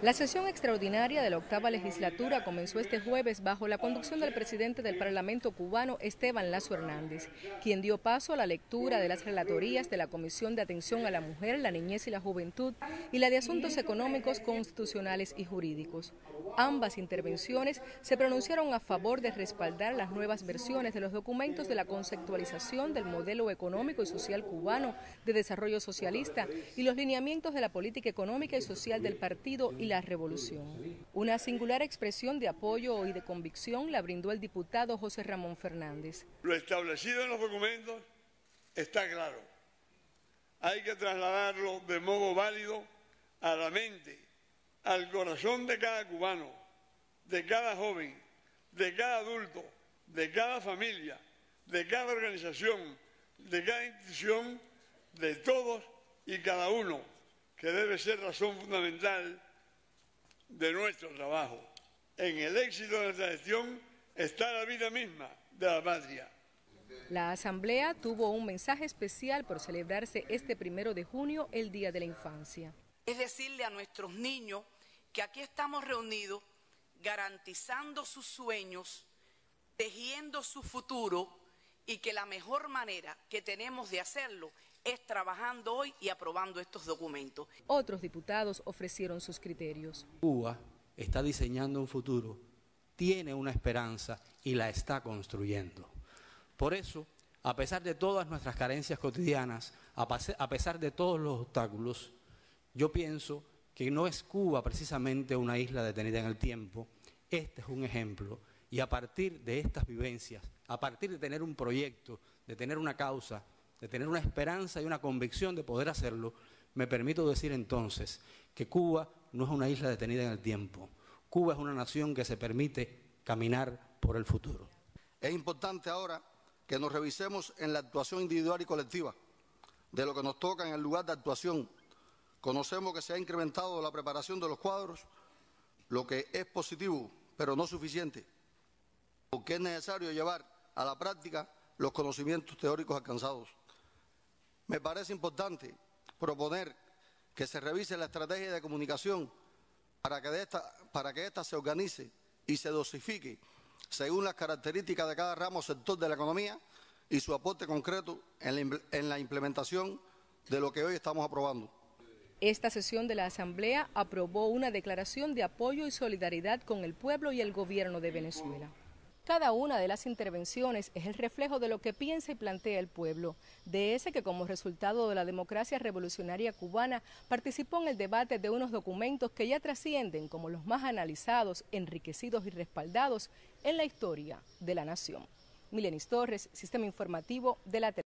La sesión extraordinaria de la 8ª legislatura comenzó este jueves bajo la conducción del presidente del Parlamento cubano, Esteban Lazo Hernández, quien dio paso a la lectura de las relatorías de la Comisión de Atención a la Mujer, la Niñez y la Juventud y la de Asuntos Económicos, Constitucionales y Jurídicos. Ambas intervenciones se pronunciaron a favor de respaldar las nuevas versiones de los documentos de la conceptualización del modelo económico y social cubano de desarrollo socialista y los lineamientos de la política económica y social del partido y la revolución. Una singular expresión de apoyo y de convicción la brindó el diputado José Ramón Fernández. Lo establecido en los documentos está claro. Hay que trasladarlo de modo válido a la mente, al corazón de cada cubano, de cada joven, de cada adulto, de cada familia, de cada organización, de cada institución, de todos y cada uno, que debe ser razón fundamental de nuestro trabajo. En el éxito de nuestra gestión está la vida misma de la patria. La Asamblea tuvo un mensaje especial por celebrarse este 1 de junio, el Día de la Infancia. Es decirle a nuestros niños que aquí estamos reunidos garantizando sus sueños, tejiendo su futuro y que la mejor manera que tenemos de hacerlo es trabajando hoy y aprobando estos documentos. Otros diputados ofrecieron sus criterios. Cuba está diseñando un futuro, tiene una esperanza y la está construyendo. Por eso, a pesar de todas nuestras carencias cotidianas, a pesar de todos los obstáculos, yo pienso que no es Cuba precisamente una isla detenida en el tiempo. Este es un ejemplo y a partir de estas vivencias, a partir de tener un proyecto, de tener una causa, de tener una esperanza y una convicción de poder hacerlo, me permito decir entonces que Cuba no es una isla detenida en el tiempo. Cuba es una nación que se permite caminar por el futuro. Es importante ahora que nos revisemos en la actuación individual y colectiva de lo que nos toca en el lugar de actuación. Conocemos que se ha incrementado la preparación de los cuadros, lo que es positivo, pero no suficiente, porque es necesario llevar a la práctica los conocimientos teóricos alcanzados. Me parece importante proponer que se revise la estrategia de comunicación para que esta se organice y se dosifique según las características de cada ramo o sector de la economía y su aporte concreto en la implementación de lo que hoy estamos aprobando. Esta sesión de la Asamblea aprobó una declaración de apoyo y solidaridad con el pueblo y el gobierno de Venezuela. Cada una de las intervenciones es el reflejo de lo que piensa y plantea el pueblo, de ese que como resultado de la democracia revolucionaria cubana participó en el debate de unos documentos que ya trascienden como los más analizados, enriquecidos y respaldados en la historia de la nación. Milenis Torres, Sistema Informativo de la Televisión.